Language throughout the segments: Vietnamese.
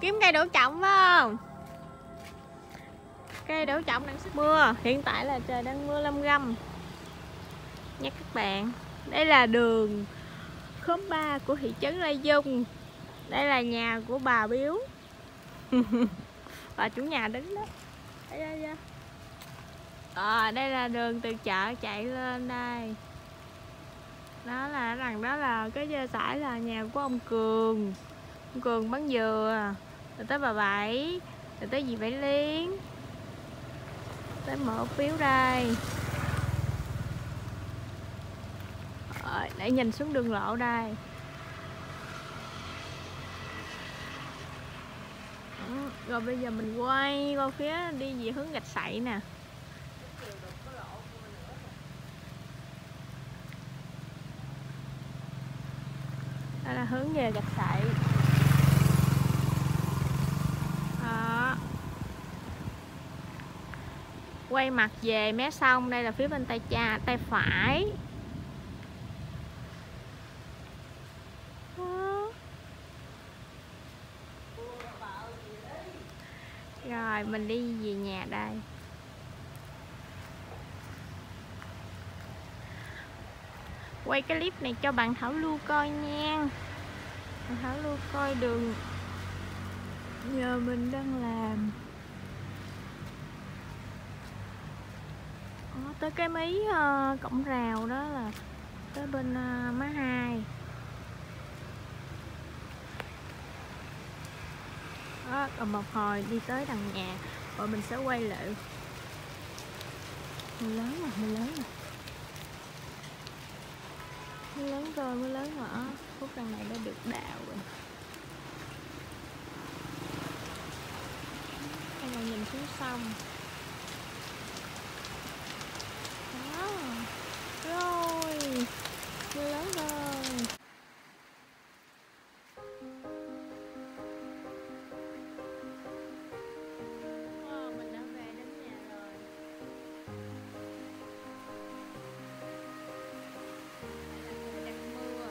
Kiếm cây đổ trọng phải không? Cây đổ trọng đang sắp mưa. Hiện tại là trời đang mưa lâm râm nha các bạn. Đây là đường khóm 3 của thị trấn Lai Vung. Đây là nhà của bà Biếu. Bà chủ nhà đứng đó. Đây là đường từ chợ chạy lên đây. Đó là rằng đó là cái dơ sải là nhà của ông Cường. Ông Cường bán dừa. Rồi tới bà Bảy. Rồi tới dì Bảy Liên. Tới mở phiếu đây. Để nhìn xuống đường lộ đây. Rồi bây giờ mình quay qua phía đi về hướng Gạch Sậy nè. Đây là hướng về Gạch Sậy. Đó. Quay mặt về mé sông, đây là phía bên tay phải. Đó. Rồi mình đi về nhà đây. Quay cái clip này cho bạn Thảo Lưu coi nha. Bạn Thảo Lưu coi đường giờ mình đang làm. Tới cái mí cổng rào đó là tới bên má hai. Đó, còn một hồi đi tới đằng nhà rồi mình sẽ quay lại. Mưa lớn rồi, mưa lớn rồi. Mưa lớn rồi, mưa lớn rồi. Khúc đằng này đã được đào rồi. Đây là nhìn xuống sông. Đó. Rồi. Mưa lớn rồi. Mình đã về đến nhà rồi. Đây là trời đang mưa.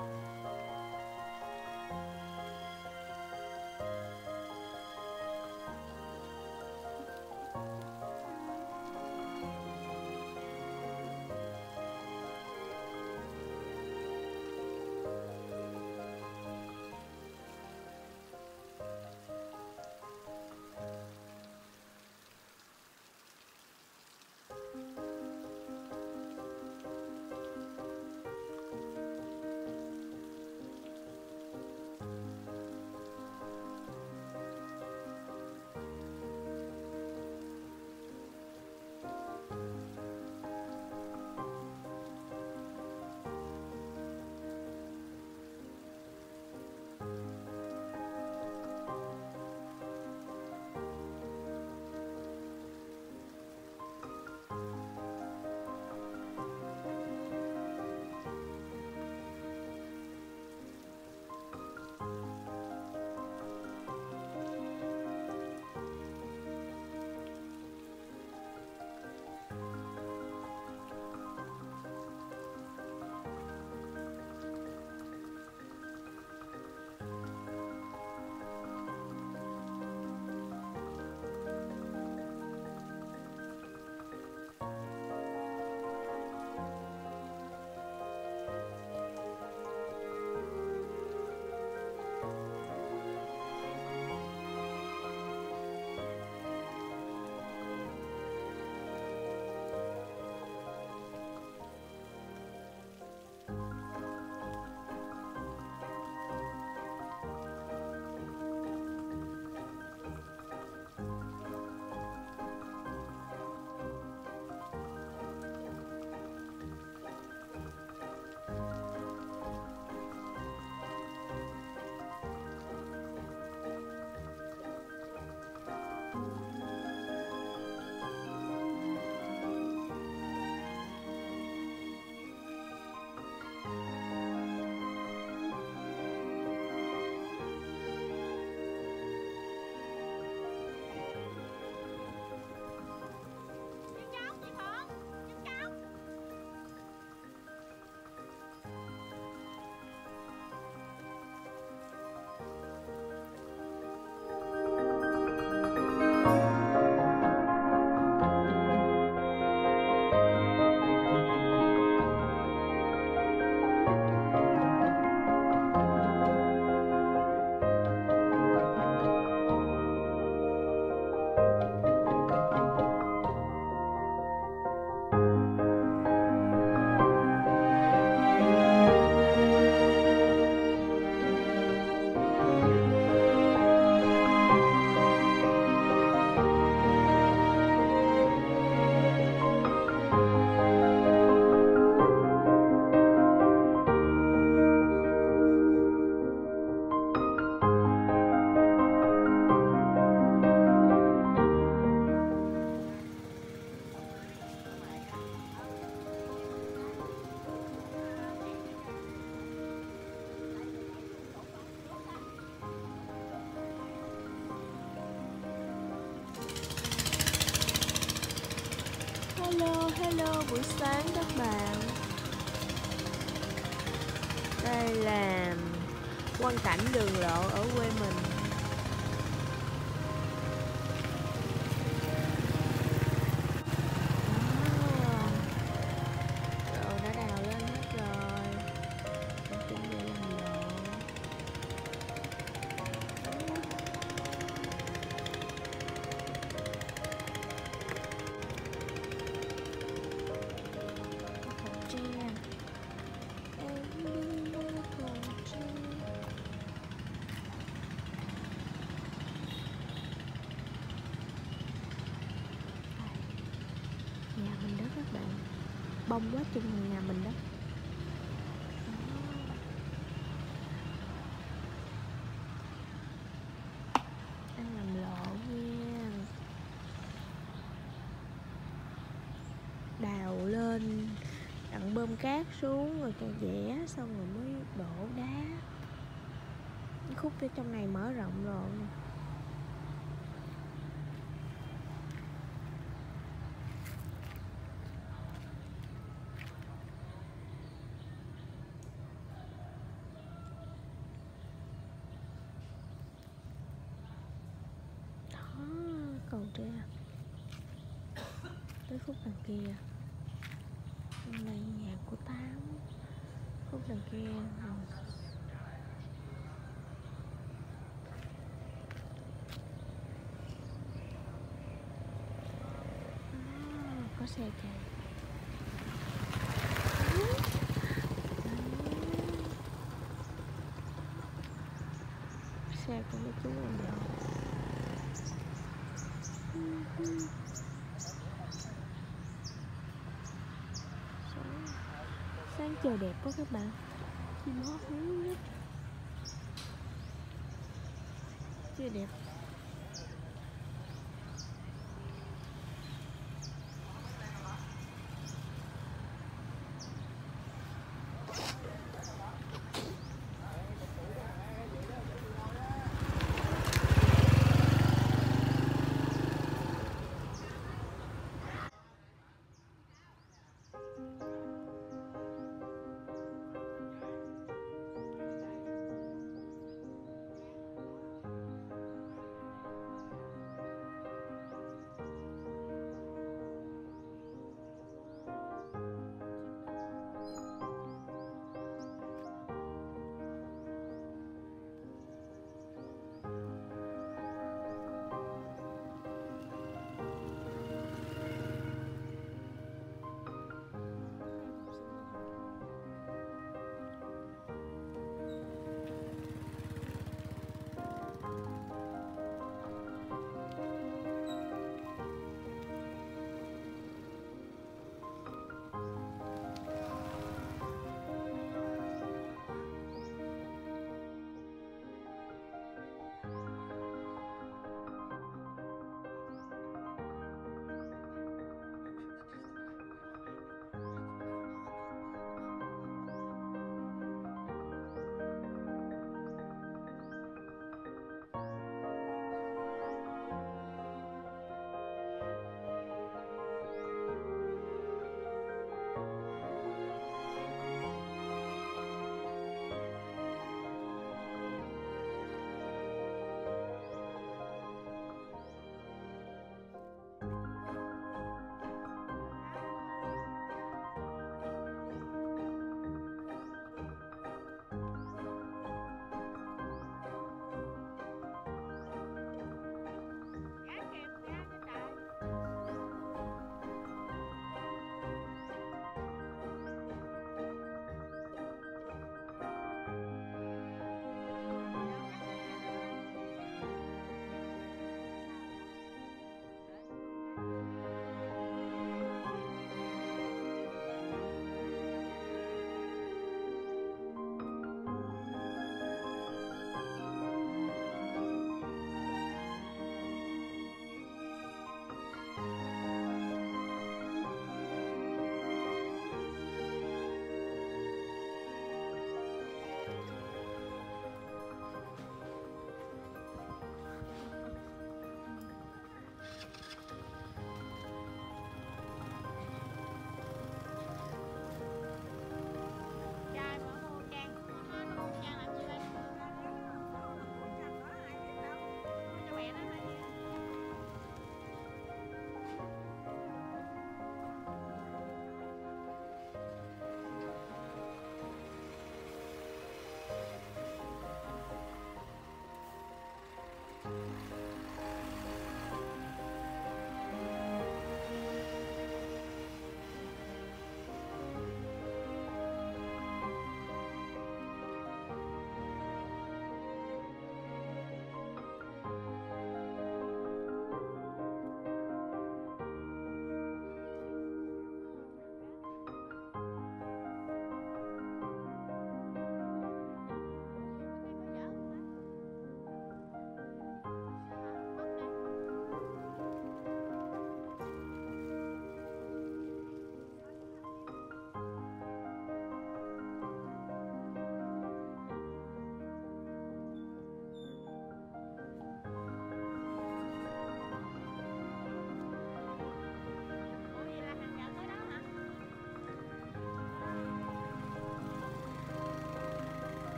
Hello buổi sáng các bạn. Đây là quang cảnh đường lộ ở quê mình. Lộ đã đào lên hết rồi. Mình chuẩn bị làm lộ. Nhà mình đó các bạn, bông quá chừng nhà mình đó. Đang làm lộ nha. Đào lên, đặng bơm cát xuống rồi còn vẽ xong rồi mới đổ đá. Khúc ở trong này mở rộng rồi. cầu tre tới khúc đằng kia. Bên đây nhà của Tám, khúc đằng kia có xe chạy. Xe của mấy chú em dọn. Sáng trời đẹp quá các bạn, chim hót hú nhất, chưa đẹp.